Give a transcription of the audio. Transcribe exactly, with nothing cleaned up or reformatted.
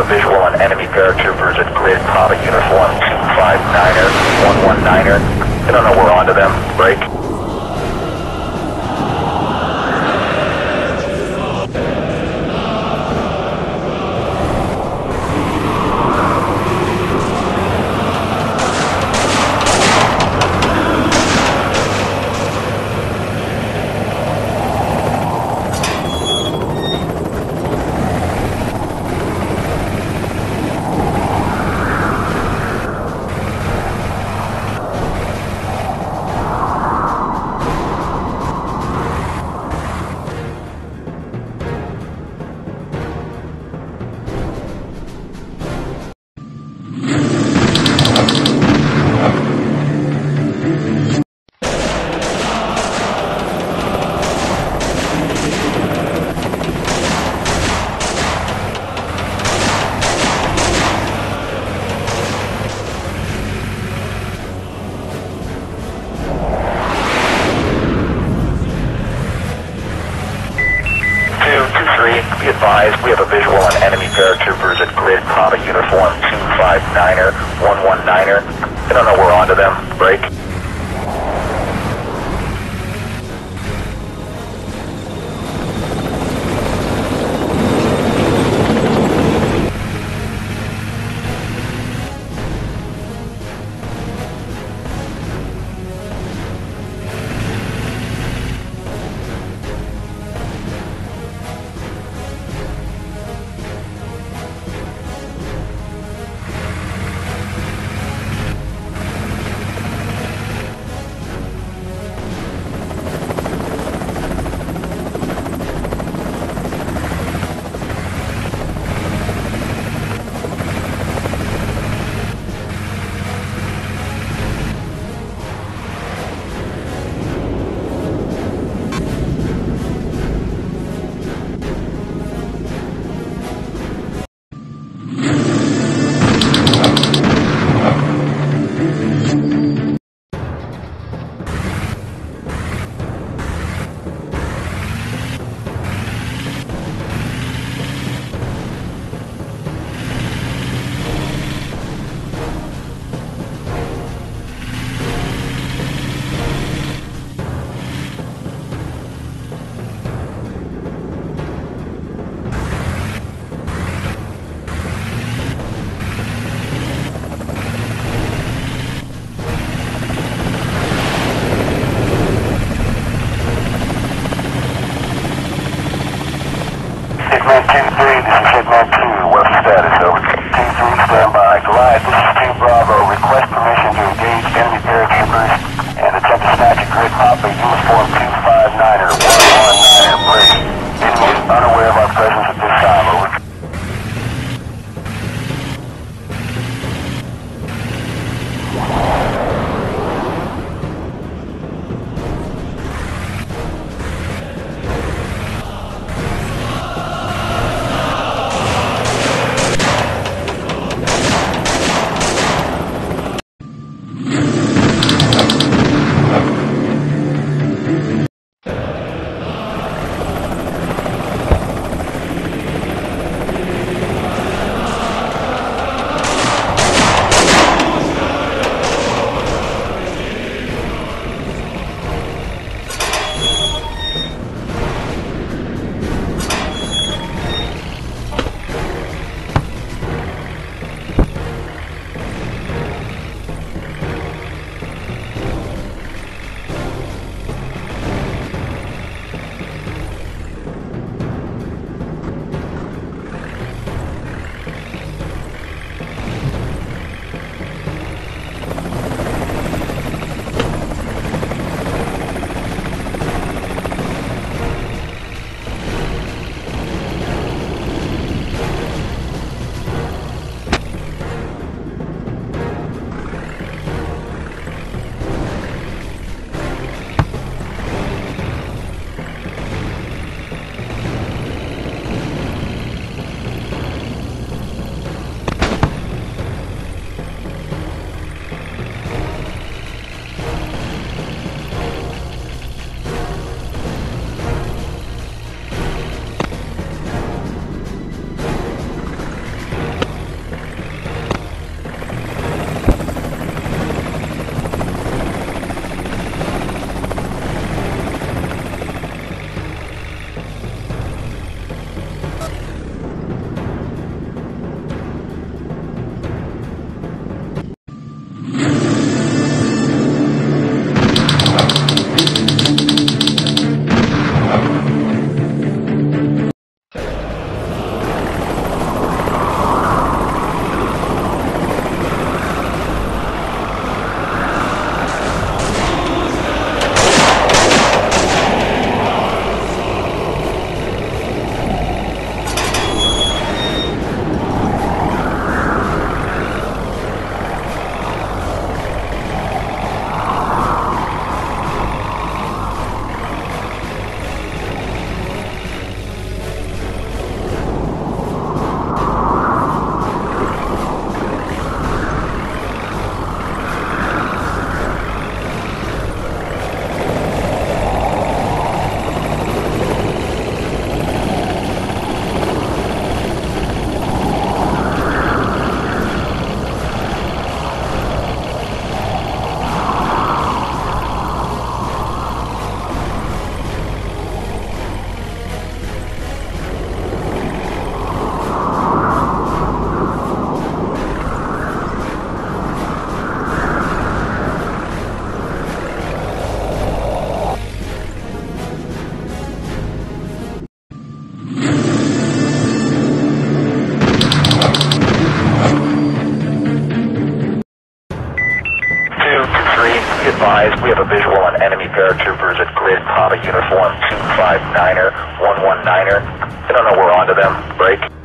visual on enemy paratroopers at grid Papa uniform two five niner, one one niner. I don't know we're onto them. Break. Be advised, we have a visual on enemy paratroopers at grid Papa uniform two five niner, one one niner. I don't know we're onto them. Break. Hitman two three, this is Hitman two. What's the status, over? two three, stand by. Goliath, this is two Bravo. Request permission to engage enemy paratroopers and attempt to snatch a grid Papa uniform two five niner, one one niner. Break. Enemy is unaware of our presence at this time, over. Be advised, we have a visual on enemy paratroopers at grid Papa uniform two five niner one one niner. I don't know we're onto them. Break.